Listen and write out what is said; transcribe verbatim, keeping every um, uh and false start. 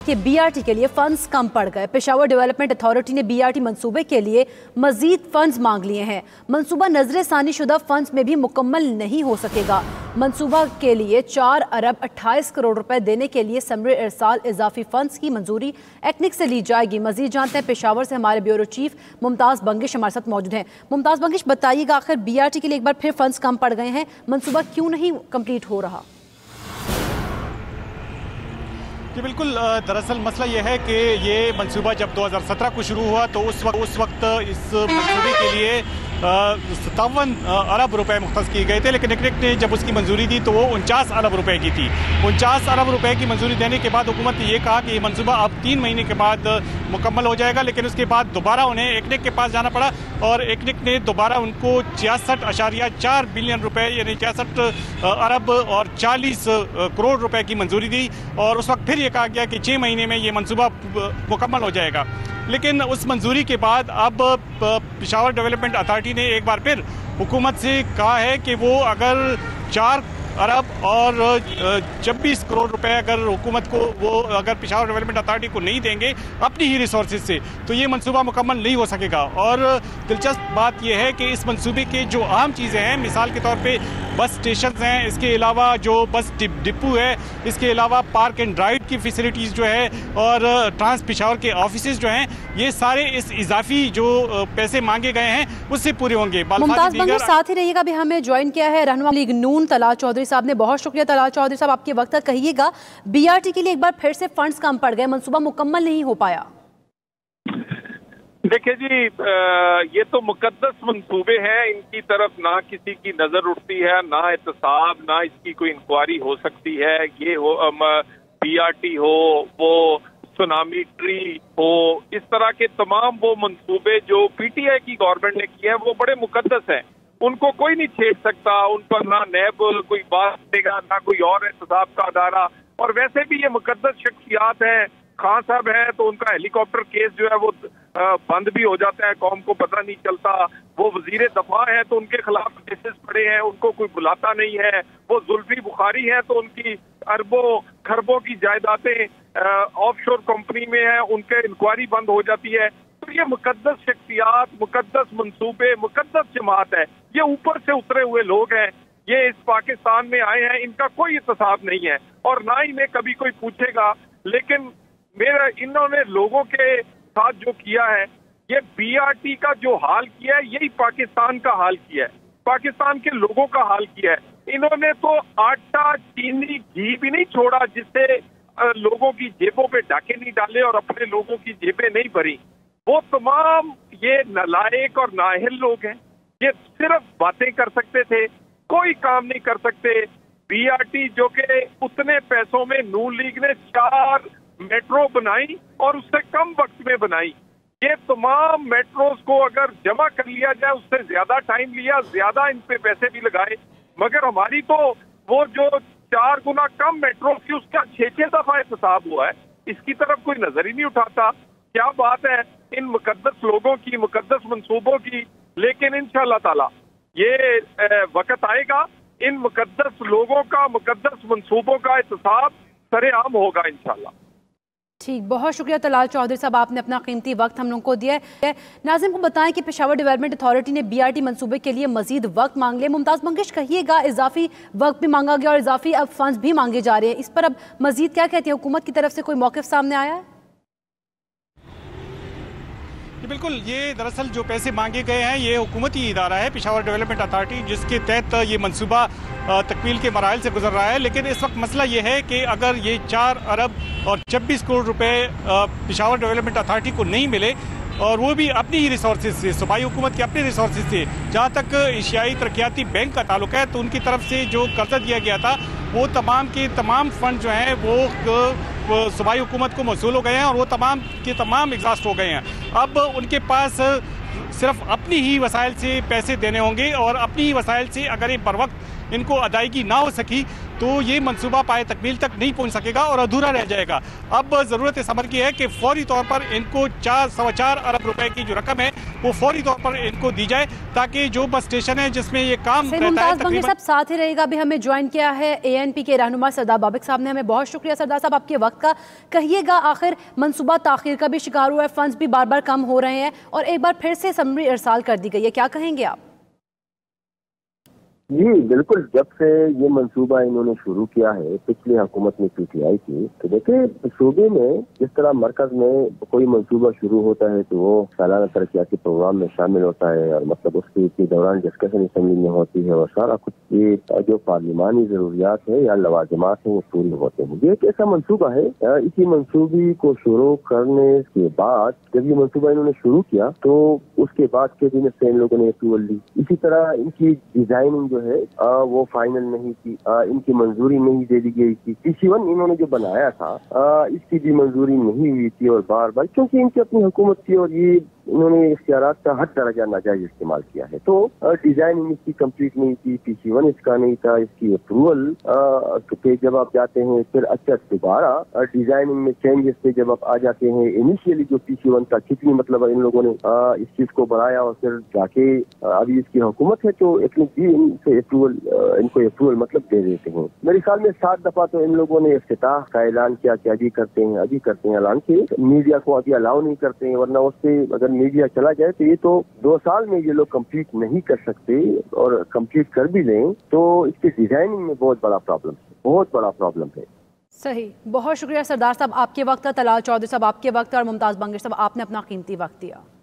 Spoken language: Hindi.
कि बीआरटी के लिए फंड्स कम पड़ गए। पेशावर डेवलपमेंट अथॉरिटी ने बीआरटी मंसूबे के लिए मजीद फंड्स मांग लिए हैं। मंसूबा नजरसानी शुदा फंड्स में भी मुकम्मल नहीं हो सकेगा। मंसूबा के लिए चार अरब अट्ठाईस करोड़ रुपए देने के लिए समरे इरसाल इजाफी फंड्स की मंजूरी एक्निक से ली जाएगी। मजीद जानते हैं पेशावर से हमारे ब्यूरो चीफ मुमताज बंगिश हमारे साथ मौजूद हैं। मुमताज बंगिश, बताइएगा आखिर बीआरटी के लिए एक बार फिर फंड्स कम पड़ गए हैं, मंसूबा क्यों नहीं कंप्लीट हो रहा? जी बिल्कुल, दरअसल मसला ये है कि ये मंसूबा जब दो हज़ार सत्रह को शुरू हुआ तो उस वक्त उस वक्त इस मंसूबे के लिए सत्तावन अरब रुपए मुख्तस किए गए थे, लेकिन एक्निक ने जब उसकी मंजूरी दी तो वो उनचास अरब रुपए की थी। उनचास अरब रुपए की मंजूरी देने के बाद हुकूमत ने यह कहा कि ये मंसूबा अब तीन महीने के बाद मुकम्मल हो जाएगा, लेकिन उसके बाद दोबारा उन्हें एक्निक के पास जाना पड़ा और एक्निक ने दोबारा उनको छियासठ अशारिया चार बिलियन रुपए यानी छियासठ अरब और चालीस करोड़ रुपए की मंजूरी दी और उस वक्त फिर ये कहा गया कि छः महीने में ये मंसूबा मुकम्मल हो जाएगा। लेकिन उस मंजूरी के बाद अब पेशावर डेवलपमेंट अथॉरिटी ने एक बार फिर हुकूमत से कहा है कि वो अगर चार अरब और छब्बीस करोड़ रुपए अगर हुकूमत को वो अगर पेशावर डेवलपमेंट अथॉरिटी को नहीं देंगे अपनी ही रिसोर्सेज से तो ये मंसूबा मुकम्मल नहीं हो सकेगा। और दिलचस्प बात यह है कि इस मंसूबे के जो अहम चीज़ें हैं, मिसाल के तौर पे बस स्टेशन हैं, इसके अलावा जो बस डिपो है, इसके अलावा पार्क एंड राइड की फैसिलिटीज़ जो है और ट्रांस पेशावर के ऑफिस जो हैं, ये सारे इस इजाफी जो पैसे मांगे गए हैं उससे पूरे होंगे। मुमताज बंगिश साथ ही रहिएगा, भी हमें ज्वाइन किया है रहनुमा लीग नून तलाल चौधरी साहब ने। बहुत शुक्रिया तलाल चौधरी साहब, आपके वक्त तक कहिएगा बीआरटी के लिए एक बार फिर से फंड्स कम पड़ गए, मंसूबा मुकम्मल नहीं हो पाया। देखिए जी, ये तो मुकद्दस मंसूबे हैं, इनकी तरफ ना किसी की नजर उठती है, ना एहतसाब, ना इसकी कोई इंक्वायरी हो सकती है। ये हो बीआरटी हो, वो सुनामी ट्री हो, इस तरह के तमाम वो मंसूबे जो पीटीआई की गवर्नमेंट ने किए हैं वो बड़े मुकद्दस हैं, उनको कोई नहीं छेड़ सकता, उन पर ना नैब कोई बात देगा ना कोई और एहतसाब का अदारा। और वैसे भी ये मुकद्दस शख्सियात हैं, खान साहब हैं तो उनका हेलीकॉप्टर केस जो है वो बंद भी हो जाता है, कौम को पता नहीं चलता। वो वजीर दफा है तो उनके खिलाफ केसेस पड़े हैं, उनको कोई बुलाता नहीं है। वो जुल्फी बुखारी है तो उनकी अरबों खरबों की जायदादें ऑफशोर कंपनी में है, उनके इंक्वायरी बंद हो जाती है। तो ये मुकद्दस शख्सियात, मुकद्दस मंसूबे, मुकद्दस जमात है, ये ऊपर से उतरे हुए लोग हैं, ये इस पाकिस्तान में आए हैं, इनका कोई एहतसाब नहीं है और ना ही में कभी कोई पूछेगा। लेकिन मेरा इन्होंने लोगों के साथ जो किया है, ये बीआरटी का जो हाल किया है यही पाकिस्तान का हाल किया है, पाकिस्तान के लोगों का हाल किया है। इन्होंने तो आटा, चीनी, घी भी नहीं छोड़ा जिससे लोगों की जेबों पे डाके नहीं डाले और अपने लोगों की जेबें नहीं भरी। वो तमाम ये नालायक और नाअहल लोग हैं, ये सिर्फ बातें कर सकते थे, कोई काम नहीं कर सकते। बीआरटी जो कि उतने पैसों में नून लीग ने चार मेट्रो बनाई और उससे कम वक्त में बनाई। ये तमाम मेट्रोज को अगर जमा कर लिया जाए, उससे ज्यादा टाइम लिया, ज्यादा इन पे पैसे भी लगाए, मगर हमारी तो वो जो चार गुना कम मेट्रो थी उसका छह छह दफा एहतसाब हुआ है, इसकी तरफ कोई नजर ही नहीं उठाता। क्या बात है इन मुकद्दस लोगों की, मुकद्दस मंसूबों की। लेकिन इंशाअल्लाह ताला ये वक्त आएगा, इन मुकद्दस लोगों का, मुकद्दस मंसूबों का एहतसाब सरेआम होगा इंशाअल्लाह। ठीक, बहुत शुक्रिया तलाल चौधरी साहब, आपने अपना कीमती वक्त हम लोगों को दिया है। नाज़िम को बताएं कि पेशावर डेवलपमेंट अथॉरिटी ने बीआरटी मंसूबे के लिए मजीद वक्त मांग लिया। मुमताज बंगिश, कहिएगा इजाफी वक्त भी मांगा गया और इजाफी अब फंड्स भी मांगे जा रहे हैं, इस पर अब मजीद क्या कहती है हुकूमत की तरफ से, कोई मौक़िफ़ सामने आया है? बिल्कुल, ये दरअसल जो पैसे मांगे गए हैं ये हुकूमती इदारा है पेशावर डेवलपमेंट अथॉरिटी, जिसके तहत ये मंसूबा तकमील के मराहल से गुजर रहा है। लेकिन इस वक्त मसला ये है कि अगर ये चार अरब और छब्बीस करोड़ रुपए पेशावर डेवलपमेंट अथॉरिटी को नहीं मिले और वो भी अपनी ही रिसोर्सेज से, सूबाई हुकूमत के अपने रिसोर्सेज से, जहाँ तक एशियाई तरक्याती बैंक का ताल्लुक है तो उनकी तरफ से जो कर्जा दिया गया था वो तमाम के तमाम फंड जो हैं वो सूबाई हुकूमत को मौसूल हो गए हैं और वो तमाम के तमाम एग्जॉस्ट हो गए हैं। अब उनके पास सिर्फ अपनी ही वसाइल से पैसे देने होंगे और अपनी ही वसाइल से अगर ये बर वक्त इनको अदायगी ना हो सकी तो ये मंसूबा पाए तकमील तक नहीं पहुंच सकेगा और अधूरा रह जाएगा। अब ज़रूरत इस अमर की है कि फौरी तौर पर इनको चार सवा चार अरब रुपए की जो रकम है वो फौरी तौर पर इनको दी जाए, ताकि जो बस स्टेशन है जिसमें ये काम रहता है। मुमताज बंगीर साहब साथ ही रहेगा, अभी हमें ज्वाइन किया है एएनपी के रहनुमा सरदार बाबिक साहब ने। हमें बहुत शुक्रिया सरदार साहब आपके वक्त का। कहिएगा, आखिर मंसूबा ताखीर का भी शिकार हुआ है, फंड्स भी बार बार कम हो रहे हैं और एक बार फिर से समरी इरसाल कर दी गई है, क्या कहेंगे आप? जी बिल्कुल, जब से ये मंसूबा इन्होंने शुरू किया है, पिछली हुकूमत में पीटीआई की, तो देखिए सूबे में जिस तरह मरकज में कोई मंसूबा शुरू होता है तो वो सालाना तरक्याती प्रोग्राम में शामिल होता है और मतलब उसके के दौरान डिस्कशन असम्बली में होती है और सारा कुछ ये जो पार्लिमानी जरूरियात है या लवाजमात है वो पूरी होते हैं। ये एक ऐसा मंसूबा है, इसी मंसूबे को शुरू करने के बाद जब ये मंसूबा इन्होंने शुरू किया तो उसके बाद कैबिनेट से इन लोगों ने अप्रूवल ली। इसी तरह इनकी डिजाइनिंग जो है आ, वो फाइनल नहीं थी, आ, इनकी मंजूरी नहीं दे दी गई थी। पीसी वन इन्होंने जो बनाया था आ, इसकी भी मंजूरी नहीं हुई थी और बार बार, क्योंकि इनकी अपनी हुकूमत थी और ये इन्होंने इख्तियारात का हद दर्जा नाजायज इस्तेमाल किया है। तो डिजाइनिंग इसकी कंप्लीट नहीं थी, पीसी वन इसका नहीं था, इसकी अप्रूवल पे जब आप जाते हैं फिर अच्छा दोबारा डिजाइनिंग में चेंजेस पे जब आप आ जाते हैं, इनिशियली जो पीसी वन था कितनी मतलब इन लोगों ने आ, इस चीज को बढ़ाया और फिर जाके अभी इसकी हुकूमत है तो इतनी इनसे अप्रूवल इनको अप्रूवल मतलब दे देते हैं। मेरे ख्याल में सात दफा तो इन लोगों ने इफ्तिताह का ऐलान किया कि अभी करते हैं अभी करते हैं, ऐलान के मीडिया को अभी अलाउ नहीं करते हैं, वरना उससे अगर मीडिया चला जाए तो ये तो दो साल में ये लोग कंप्लीट नहीं कर सकते और कंप्लीट कर भी लें तो इसके डिजाइनिंग में बहुत बड़ा प्रॉब्लम है, बहुत बड़ा प्रॉब्लम है। सही, बहुत शुक्रिया सरदार साहब आपके वक्त का, तलाल चौधरी साहब आपके वक्त और मुमताज बंगीर साहब आपने अपना कीमती वक्त दिया।